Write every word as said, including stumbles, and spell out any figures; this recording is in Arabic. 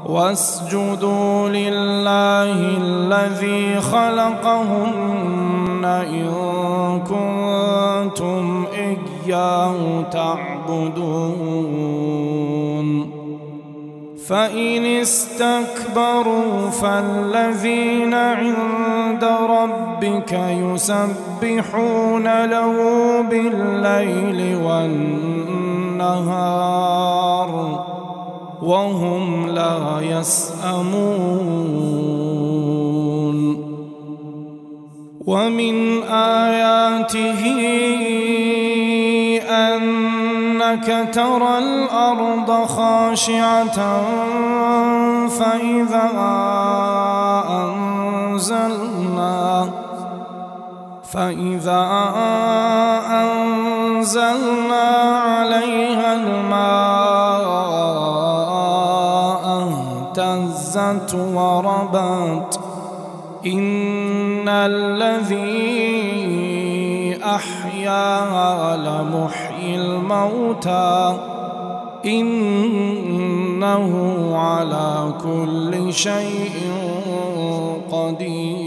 واسجدوا لله الذي خلقهن إن كنتم إياه تعبدون فإن استكبروا فالذين عند ربك يسبحون له بالليل والنهار وهم لا يسأمون ومن آياته أنك ترى الأرض خاشعة فإذا أنزلنا فإذا أنزلنا عليها الماء اهتزت وربت إن الذي أحياها لمحيي الموتى إنه على كل شيء قدير.